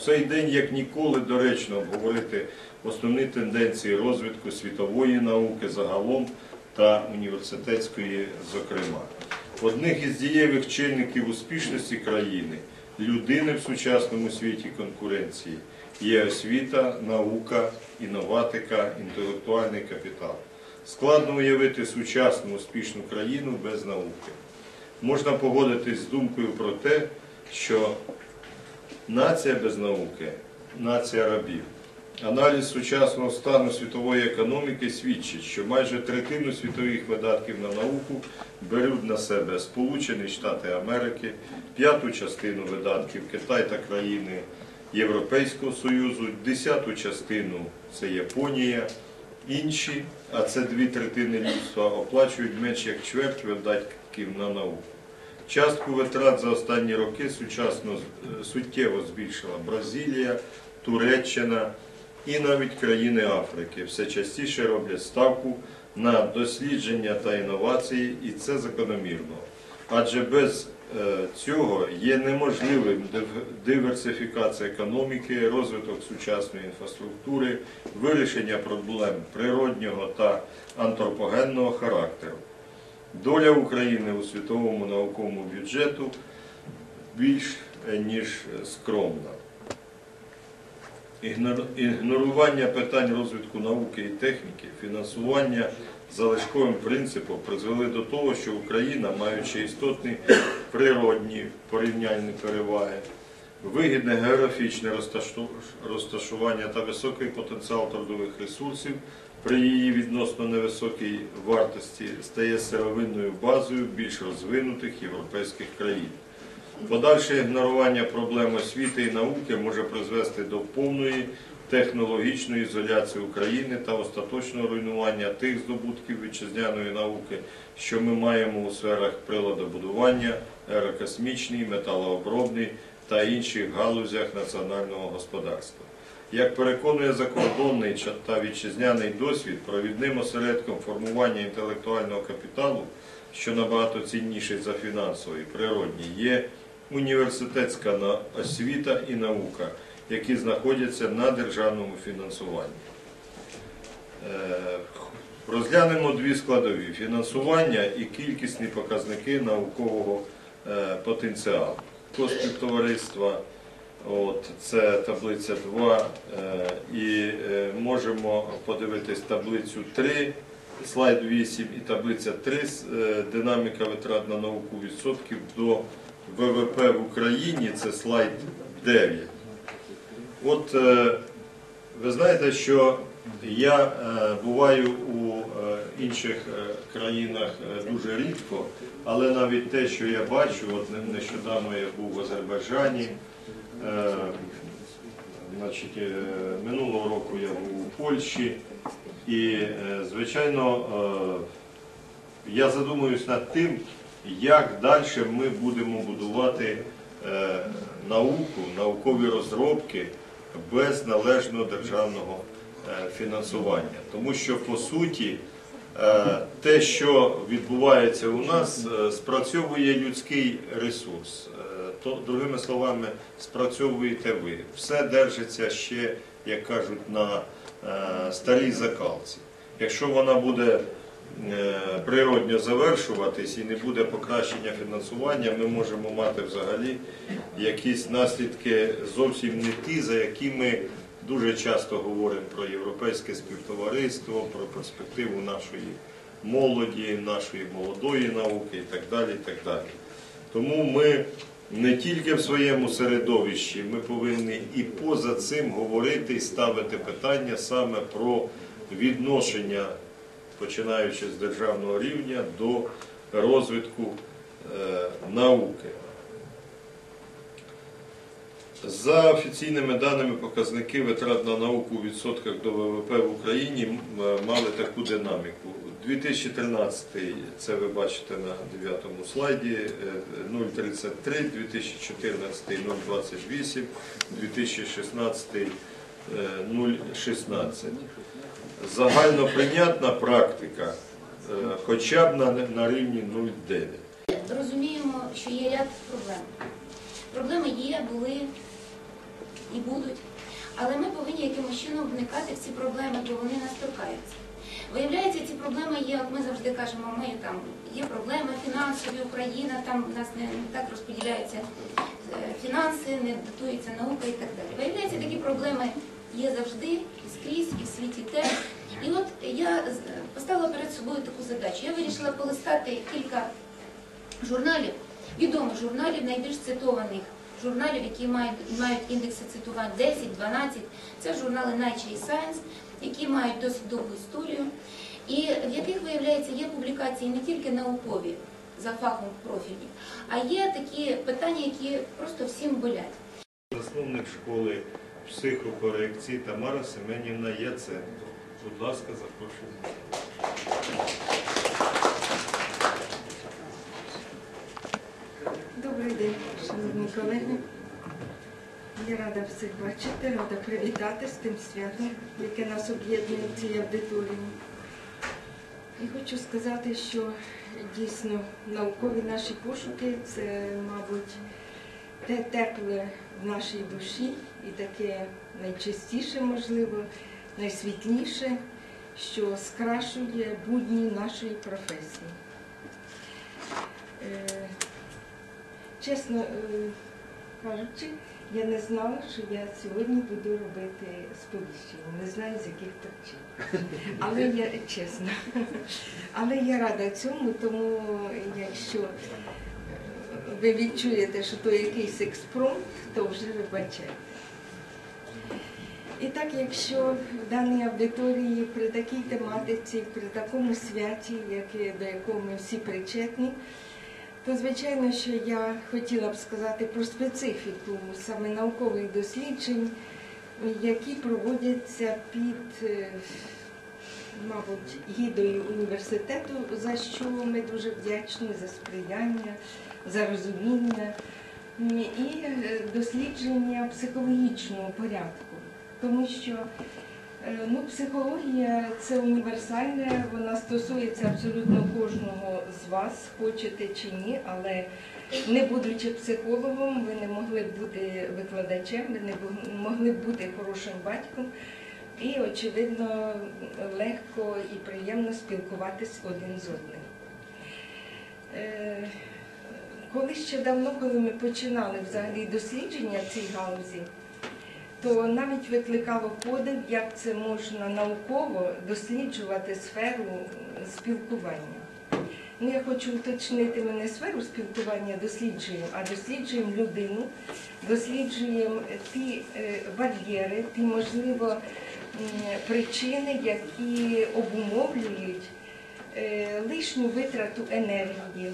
цей день як ніколи доречно обговорити основні тенденції розвитку світової науки загалом та університетської зокрема. Одним із дієвих чинників успішності країни, людини в сучасному світі конкуренції є освіта, наука, інноватика, інтелектуальний капітал. Складно уявити сучасну успішну країну без науки. Можна погодитись з думкою про те, що нація без науки – нація рабів. Аналіз сучасного стану світової економіки свідчить, що майже третину світових видатків на науку беруть на себе Сполучені Штати Америки, п'яту частину видатків Китай та країни Європейського Союзу, 10-ту частину – це Японія, інші, а це 2/3 людства, оплачують менш як чверть видатків на науку. Частку витрат за останні роки суттєво збільшила Бразилія, Туреччина і навіть країни Африки. Все частіше роблять ставку на дослідження та інновації, і це закономірно. Адже без цього є неможливим диверсифікація економіки, розвиток сучасної інфраструктури, вирішення проблем природнього та антропогенного характеру. Доля України у світовому науковому бюджету більш ніж скромна. Ігнорування питань розвитку науки і техніки, фінансування залишковим принципом призвели до того, що Україна, маючи істотні природні порівняльні переваги, вигідне географічне розташування та високий потенціал трудових ресурсів при її відносно невисокій вартості стає сировинною базою більш розвинутих європейських країн. Подальше ігнорування проблем освіти і науки може призвести до повної технологічної ізоляції України та остаточного руйнування тих здобутків вітчизняної науки, що ми маємо у сферах приладобудування, аерокосмічній, металообробній та інших галузях національного господарства. Як переконує закордонний та вітчизняний досвід, провідним осередком формування інтелектуального капіталу, що набагато цінніший за фінансовий, природній, є університетська освіта і наука, які знаходяться на державному фінансуванні. Розглянемо дві складові – фінансування і кількісні показники наукового потенціалу. Співтовариства, це таблиця 2, і можемо подивитись таблицю 3, слайд 8 і таблиця 3, динаміка витрат на науку відсотків до ВВП в Україні, це слайд 9. Ви знаєте, що я буваю у інших країнах дуже рідко, але навіть те, що я бачу, нещодавно я був в Азербайджані, минулого року я був у Польщі, і, звичайно, я задумуюсь над тим, як далі ми будемо будувати науку, наукові розробки без належного державного фінансування. Тому що, по суті, те, що відбувається у нас, спрацьовує людський ресурс. Другими словами, спрацьовуєте ви. Все держиться ще, як кажуть, на старій закалці. Якщо вона буде природньо завершуватись і не буде покращення фінансування, ми можемо мати взагалі якісь наслідки зовсім не ті, за які ми дуже часто говоримо про європейське співтовариство, про перспективу нашої молоді, нашої молодої науки і так далі, і так далі. Тому ми не тільки в своєму середовищі, ми повинні і поза цим говорити і ставити питання саме про відношення, починаючи з державного рівня, до розвитку науки. За офіційними даними, показники витрат на науку у відсотках до ВВП в Україні мали таку динаміку. 2013, це ви бачите на 9-му слайді, 0,33, 2014 – 0,28, 2016 – 0,16. Загальноприйнятна практика хоча б на рівні 0,9. Розуміємо, що є ряд проблем. Проблеми є, були і будуть. Але ми повинні якимось чином вникати в ці проблеми, бо вони нас торкаються. Виявляється, ці проблеми є, от ми завжди кажемо, є проблеми фінансові, Україна, там у нас не так розподіляються фінанси, не датується наука і так далі. Виявляється, такі проблеми є завжди, і скрізь, і в світі теж. І от я поставила перед собою таку задачу. Я вирішила полистати кілька журналів, відомих журналів, найбільш цитованих журналів, які мають індекси цитувань 10, 12. Це журнали Nature і Science, які мають досить довгу історію, і в яких, виявляється, є публікації не тільки наукові, за фахом профільні, а є такі питання, які просто всім болять. Засновник школи психокорекції Тамара Семенівна Яценко. Будь ласка, запрошуємо. Добрий день, шановні колеги. Я рада всіх бачити, рада привітати з тим святом, яке нас об'єднує в цій аудиторії. І хочу сказати, що дійсно наукові наші пошуки – це, мабуть, те тепле в нашій душі і таке найчистіше, можливо, найсвітліше, що скрашує будні нашої професії. Чесно кажучи, я не знала, що я сьогодні буду робити сповіщення. Не знаю, з яких причин. Але я, чесно, але я рада цьому, тому якщо ви відчуєте, що то якийсь експромт, то вже вибачайте. І так, якщо в даній аудиторії при такій тематиці, при такому святі, до якого ми всі причетні, то, звичайно, що я хотіла б сказати про специфіку саме наукових досліджень, які проводяться під, мабуть, гідою університету, за що ми дуже вдячні, за сприяння, за розуміння, і дослідження психологічного порядку. Тому що психологія – це універсальна, вона стосується абсолютно кожного з вас, хочете чи ні, але не будучи психологом, ви не могли б бути викладачем, ви не могли б бути хорошим батьком і, очевидно, легко і приємно спілкуватись один з одним. Коли ще давно, коли ми починали взагалі дослідження в цій галузі, то навіть викликало подив, як це можна науково досліджувати сферу спілкування. Я хочу уточнити, ми не сферу спілкування досліджуємо, а досліджуємо людину, досліджуємо ті бар'єри, ті, можливо, причини, які обумовлюють лишню витрату енергії,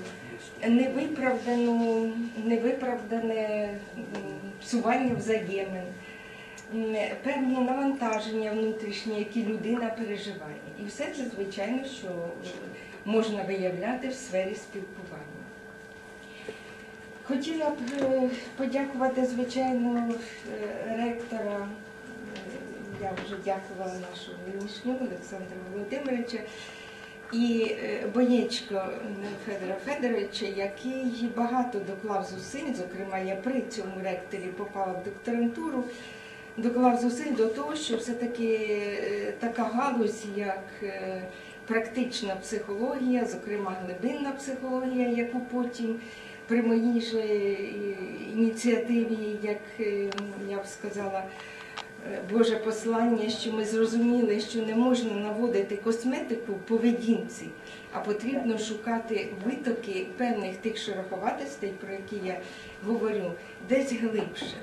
невиправдане псування взаємин, певні навантаження внутрішні, які людина переживає. І все це, звичайно, що можна виявляти в сфері спілкування. Хотіла б подякувати, звичайно, ректора, я вже дякувала нашому нинішньому Олександру Володимировича, і Боєчко Федора Федоровича, який багато доклав зусиль, зокрема я при цьому ректорі попала в докторантуру, доклав зусиль до того, що все-таки така галузь, як практична психологія, зокрема глибинна психологія, яку потім при моїй же ініціативі, як я б сказала, Боже послання, що ми зрозуміли, що не можна наводити косметику в поведінці, а потрібно шукати витоки певних тих шероховатостей, про які я говорю, десь глибше.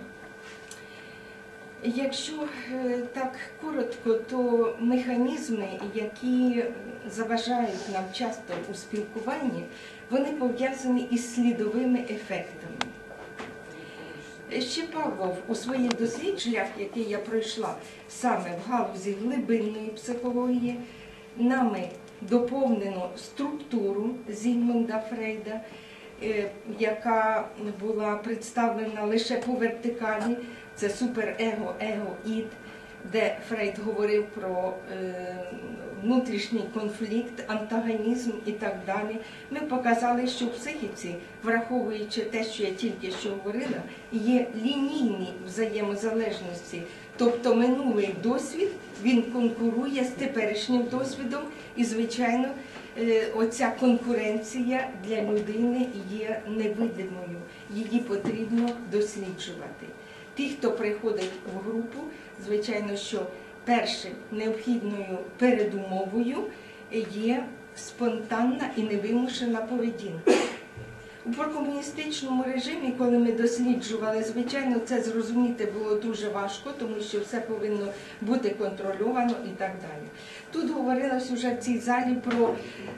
Якщо так коротко, то механізми, які заважають нам часто у спілкуванні, вони пов'язані із слідовими ефектами. Ще Павлов у своїх дослідженнях, які я пройшла саме в галузі глибинної психології, нами доповнено структуру Зігмунда Фрейда, яка була представлена лише по вертикалі, це суперего, его, ід, де Фрейд говорив про внутрішній конфлікт, антагонізм і так далі. Ми показали, що в психіці, враховуючи те, що я тільки що говорила, є лінійні взаємозалежності. Тобто минулий досвід, він конкурує з теперішнім досвідом і, звичайно, оця конкуренція для людини є невидимою. Її потрібно досліджувати. Ті, хто приходить в групу, звичайно, що першим необхідною передумовою є спонтанна і невимушена поведінка. У прокомуністичному режимі, коли ми досліджували, звичайно, це зрозуміти було дуже важко, тому що все повинно бути контрольовано і так далі. Тут говорилось вже в цій залі про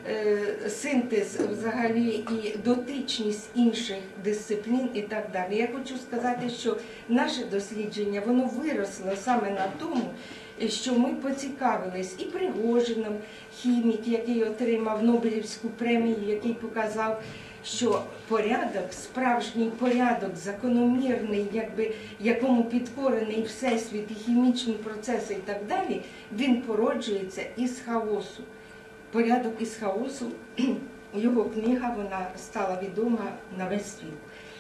синтез взагалі і дотичність інших дисциплін і так далі. Я хочу сказати, що наше дослідження, воно виросло саме на тому, що ми поцікавились і Пригожином, хімік, який отримав Нобелівську премію, який показав, що порядок, справжній порядок, закономірний, якому підкорений Всесвіт і хімічні процеси і так далі, він породжується із хаосу. Порядок із хаосу, його книга, вона стала відома на весь світ.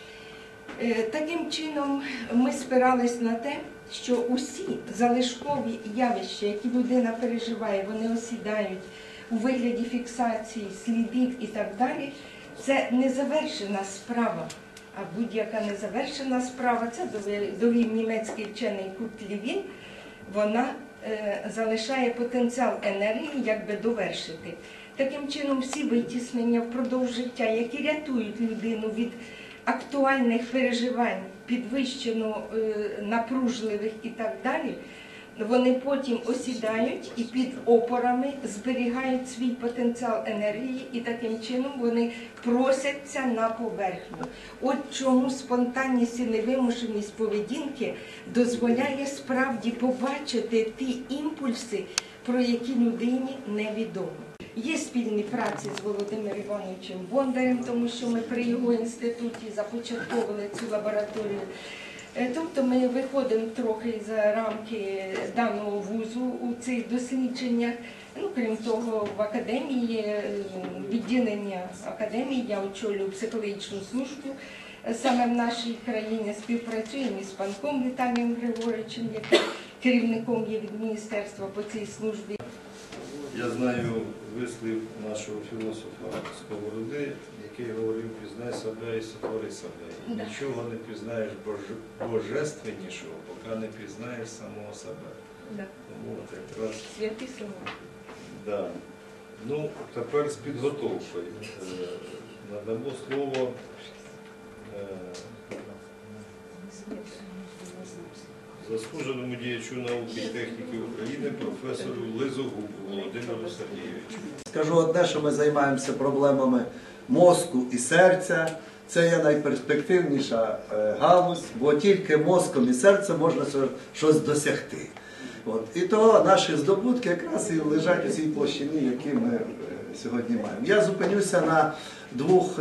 Таким чином ми спирались на те, що усі залишкові явища, які людина переживає, вони осідають у вигляді фіксації, слідів і так далі. Це незавершена справа, а будь-яка незавершена справа, це довів німецький вчений Курт Левін, вона залишає потенціал енергії, якби довершити. Таким чином, всі витіснення впродовж життя, які рятують людину від актуальних переживань, підвищено напружливих і так далі, вони потім осідають і під опорами зберігають свій потенціал енергії, і таким чином вони просяться на поверхню. От чому спонтанність і невимушеність поведінки дозволяє справді побачити ті імпульси, про які людині невідомо. Є спільні праці з Володимиром Івановичем Бондарем, тому що ми при його інституті започатковували цю лабораторію. Тобто ми виходимо трохи за рамки даного вузу у цих дослідженнях. Крім того, в академії, відділення академії, я очолюю психологічну службу. Саме в нашій країні співпрацюємо із панком Віталієм Григоровичем, який керівником є від міністерства по цій службі. Я знаю вислів нашого філософа Сковороди, який говорив: «Пізнай себе і сотвори себе». І нічого не пізнаєш божественнішого, поки не пізнаєш самого себе. Тому от якраз... Святі слова. Да. Ну, тепер з підготовкою. Надамо слово заслуженому діячу науки і техніки України, професору Лизогубу Володимиру Сергійовичу. Скажу одне, що ми займаємося проблемами мозку і серця. Це є найперспективніша галузь, бо тільки мозком і серцем можна щось досягти. І то наші здобутки якраз і лежать у цій площині, які ми сьогодні маємо. Я зупинюся на двох,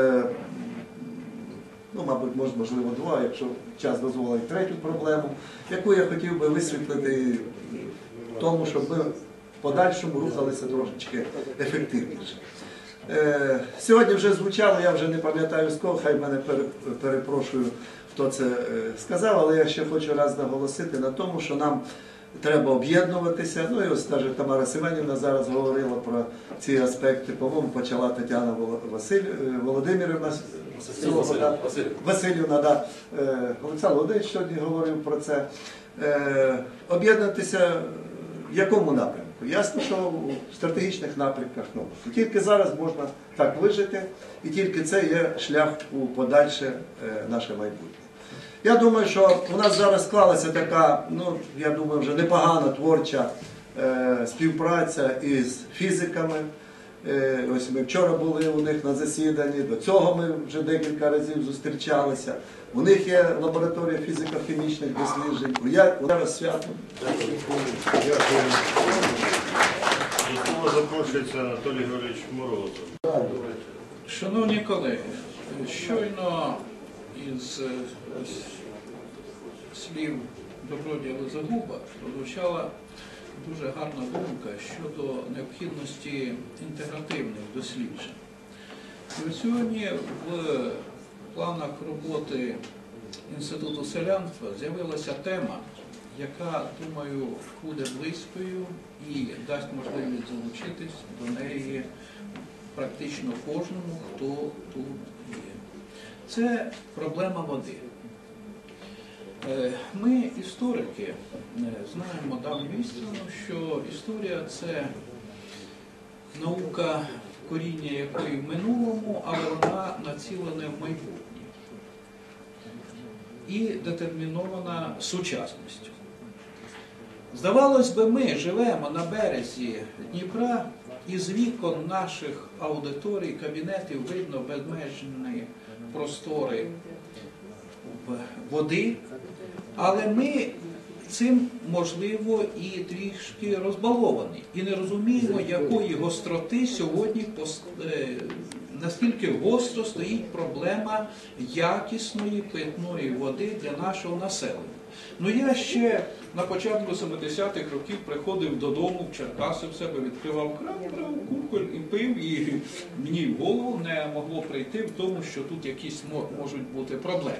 мабуть, можливо, два, якщо час дозволить, третю проблему, яку я хотів би висвітлити в тому, щоб ми в подальшому рухалися трошечки ефективніше. Сьогодні вже звучало, я вже не пам'ятаю з кого, хай мене перепрошую, хто це сказав, але я ще хочу раз наголосити на тому, що нам треба об'єднуватися. І ось навіть Тамара Семенівна зараз говорила про ці аспекти, по-моєму, почала Тетяна Володимирівна Васильівна, да. Олександр Володимирович сьогодні говорив про це. Об'єднатися в якому напрямку? Ясно, що в стратегічних напрямках. Тільки зараз можна так вижити, і тільки це є шлях у подальше наше майбутнє. Я думаю, що у нас зараз склалася така, я думаю, вже непогана творча співпраця із фізиками. Ось ми вчора були у них на засіданні, до цього ми вже декілька разів зустрічалися. У них є лабораторія фізико-хімічних досліджень. У нас свято. Дякую. До слова запрошується Анатолій Григорович Морозов. Шановні колеги, щойно із слів Добродія Лизагуба прозвучала дуже гарна думка щодо необхідності інтегративних досліджень. І от сьогодні в планах роботи Інституту селянства з'явилася тема, яка, думаю, буде близькою і дасть можливість залучитись до неї практично кожному, хто тут є. Це проблема води. Ми, історики, знаємо давню істину, що історія – це наука, коріння якої в минулому, але вона націлена в майбутнє і детермінована сучасністю. Здавалось би, ми живемо на березі Дніпра, і з вікон наших аудиторій, кабінетів видно безмежні простори води, але ми цим, можливо, і трішки розбаловані. І не розуміємо, якої гостроти сьогодні, наскільки гостро стоїть проблема якісної питної води для нашого населення. Ну я ще на початку 70-х років приходив додому в Черкаси, в себе відкривав кран, брав кухоль і пив, і мені в голову не могло прийти в тому, що тут якісь можуть бути проблеми.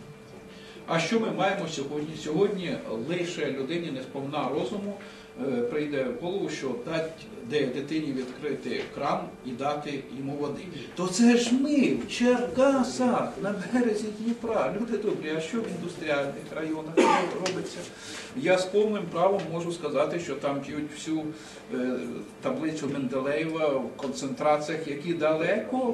А що ми маємо сьогодні? Сьогодні лише людині несповна розуму прийде в голову, що дати дитині відкрити кран і дати йому води. То це ж ми в Черкасах, на березі Дніпра. Люди добрі, а що в індустріальних районах робиться? Я з повним правом можу сказати, що там п'ють всю таблицю Менделеєва в концентраціях, які далеко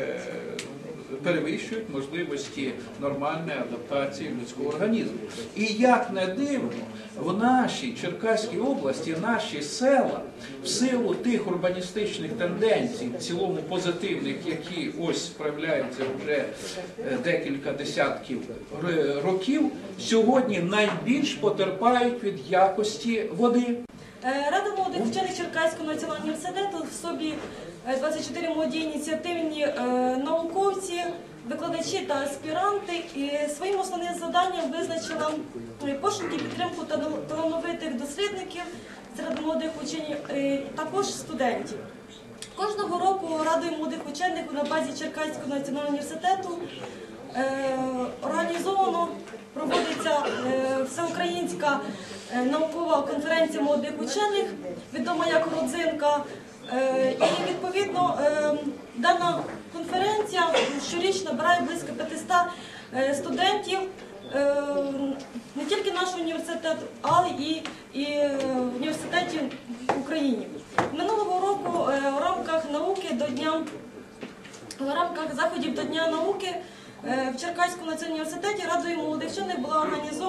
перевищують можливості нормальної адаптації людського організму. І як не дивно, в нашій Черкаській області, наші села, в силу тих урбаністичних тенденцій, в цілому позитивних, які ось проявляються вже декілька десятків років, сьогодні найбільш потерпають від якості води. Рада молодих вчених Черкаського національного університету в собі 24 молоді ініціативні науковці, викладачі та аспіранти, і своїм основним завданням визначила пошук і підтримку талановитих дослідників серед молодих ученів, також студентів. Кожного року Радою молодих учених на базі Черкаського національного університету організовано проводиться всеукраїнська наукова конференція молодих учених, відома як Родзинка. І, відповідно, дана конференція щорічно набирає близько 500 студентів не тільки нашого університету, але і університетів в Україні. Минулого року в рамках заходів до Дня науки в Черкаському національному університеті Радою молодих вчених була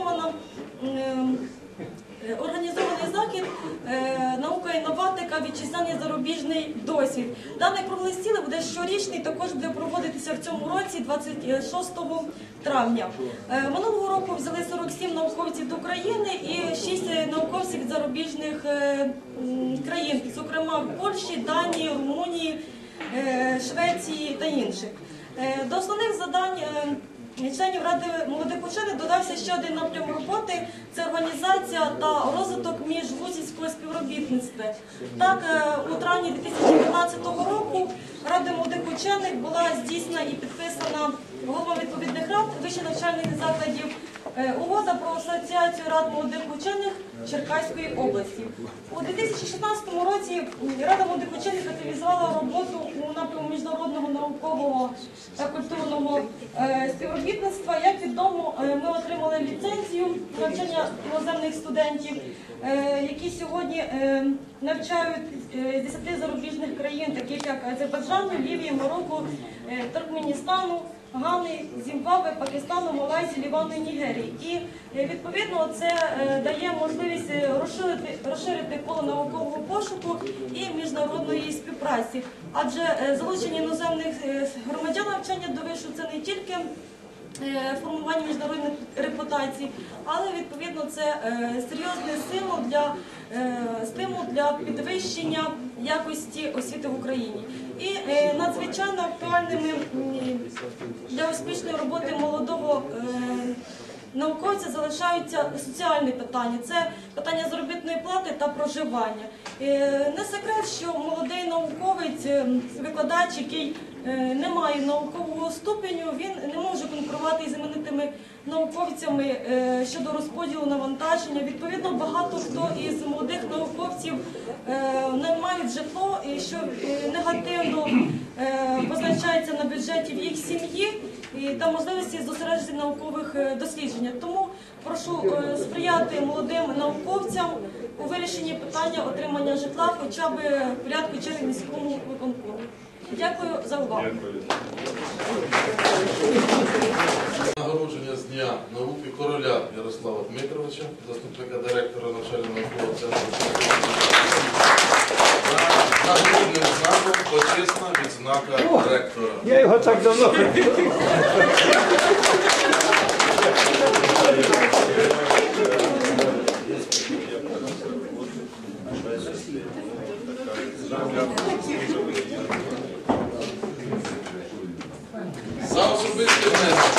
організований захід «Наука і інноватика. Вітчизняний зарубіжний досвід». Даний круглий стіл буде щорічний, також буде проводитися в цьому році, 26 травня. Минулого року взяли 47 науковців до України і 6 науковців від зарубіжних країн, зокрема Польщі, Данії, Румунії, Швеції та інших. До основних завдань членів Ради молодих учених додався ще один напрям роботи – це організація та розвиток міжвузівського співробітництва. Так, у травні 2015 року Радою молодих учених була здійснена і підписана головами відповідних рад вищих навчальних закладів угода про асоціацію рад молодих учених Черкаської області. У 2016 році Рада молодих учених активізувала роботу у напрямку міжнародного наукового та культурного співробітництва. Як відомо, ми отримали ліцензію навчання іноземних студентів, які сьогодні навчають з 10 зарубіжних країн, таких як Азербайджану, Лівії, Марокко, Туркменістану, Гани, Зімбабве, Пакистану, Малайзії, Лівану і Нігерії. І, відповідно, це дає можливість розширити коло наукового пошуку і міжнародної співпраці. Адже залучення іноземних громадян навчання до вишу – це не тільки формування міжнародної репутації, але, відповідно, це серйозний стимул для підвищення якості освіти в Україні. І надзвичайно актуальними для успішної роботи молодого науковця залишаються соціальні питання. Це питання заробітної плати та проживання. Не секрет, що молодий науковець, викладач, який не має наукового ступеню, він не може конкурувати із іменитими науковцями щодо розподілу навантаження. Відповідно, багато хто із молодих науковців не мають житло, і що негативно позначається на бюджеті в їх сім'ї та можливості зосередження наукових досліджень. Тому прошу сприяти молодим науковцям у вирішенні питання отримання житла хоча б в порядку черги міському виконкому. Дякую за увагу. Нагородження з Дня науки Короля Ярослава Дмитровича, заступника директора навчально-наукового центру. Нагородним знаком почесна відзнака ректора. Я його так давно хотів. За особистий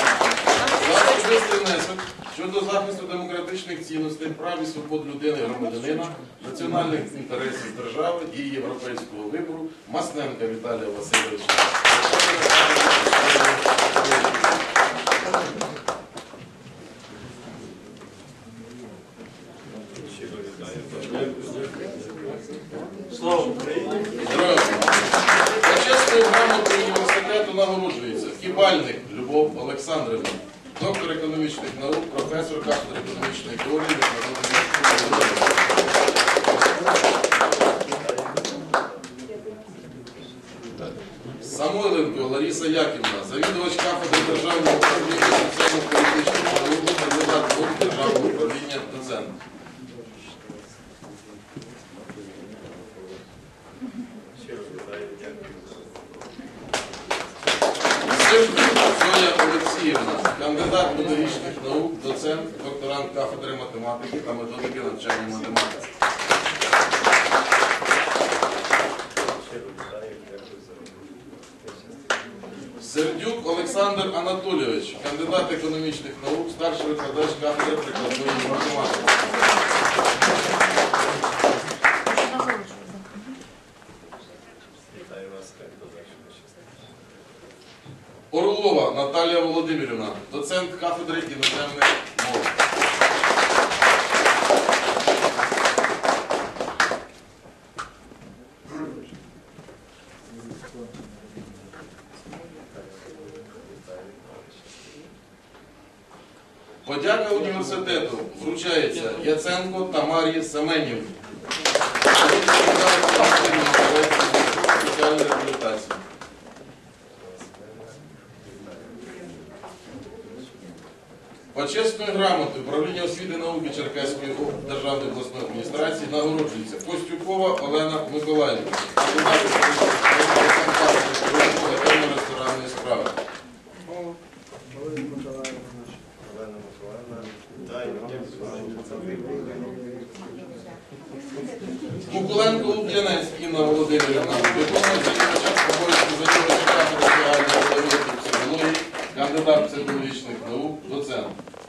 внесок щодо захисту демократичних цінностей, прав і свобод людини і громадянина, національних інтересів держави і європейського вибору Масненка Віталія Васильовича. Слава Україні! Почесною грамотою університету нагороджується Кібальник Любов Олександрівна, доктор економічних наук, професор кафедри економічної теорії міжнародної. Самойленко Лариса Яківна, завідувач кафедри державного управління соціально-політичних наук, кандидат наук державного управління, доцент. Зоя Олексіївна, кандидат педагогічних наук, доцент, докторант кафедри математики та методики навчання математики. Сердюк Олександр Анатолійович, кандидат економічних наук, старший викладач кафедри прикладної математики. Орлова Наталія Володимирівна, доцент кафедри іноземних мов. Подяка університету вручається Яценко Тамарі Семенівні. Соціальної реабілітації. Почесною грамотою управління освіти і науки Черкаської державної обласної адміністрації нагороджується Костюкова Олена Миколаївна, кандидат ресторанної справи. Кукуленко Луб'янець Інна Володимирівна, виконує завідувача обов'язку завідувача кафедри загальної теорії та психології, кандидат психологічних наук, доцент.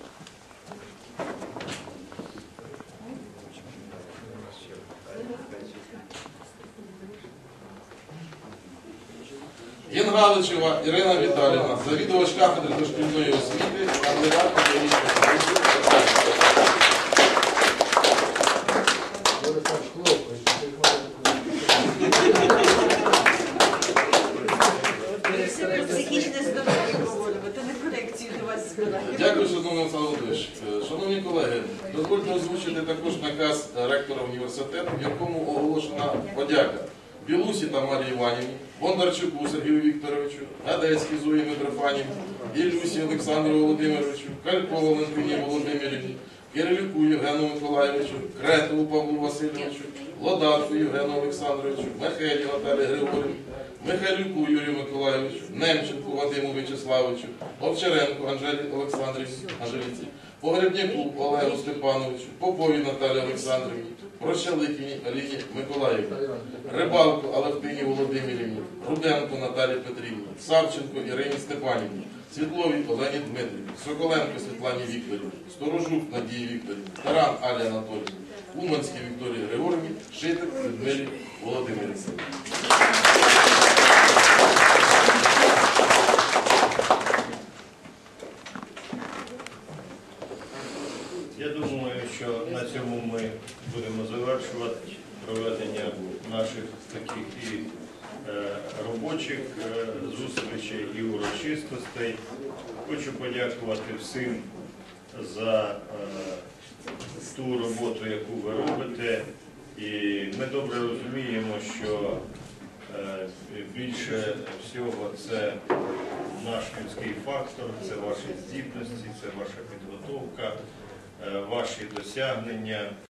Єнгаличева Ірина Віталіївна, завідувач кафедри дошкільної освіти, кандидат педагогічних наук, Психічне здоров'я проводити, не корекцію до вас сказати. Дякую, шановний Олександр Володимирович. Шановні колеги, дозвольте озвучити також наказ ректора університету, в якому оголошена подяка Білусі Тамарі Іванівні, Бондарчуку Сергію Вікторовичу, Гадецькій Зої Митрофанівні, Ілюсі Олександру Володимировичу, Калько Валентині Володимирівні, Кирилюку Євгену Миколаївичу, Кретову Павлу Васильовичу, Лодатку Євгену Олександровичу, Мехелі Наталі Григорівні, Михайлюку Юрію Миколаївичу, Немченку Вадиму Вячеславовичу, Овчаренку Анжелі Анжеліці, Погребняку Олегу Степановичу, Попові Наталі Олександрівні, Прощаликіні Аліні Миколаївні, Рибалку Алевтині Володимирівні, Руденко Наталі Петрівні, Савченко Ірині Степанівні, Світловій Олені Дмитрівні, Соколенко Світлані Вікторівні, Сторожук Надії Вікторівні, Таран Алі Анатоліївні, Уманській Вікторії Григорівні, Шитик Людмилі Володимирівні. Я думаю, що на цьому ми будемо завершувати проведення наших таких і робочих зустрічей, і урочистостей. Хочу подякувати всім за ту роботу, яку ви робите. І ми добре розуміємо, що більше всього це наш людський фактор, це ваші здібності, це ваша підготовка, ваші досягнення.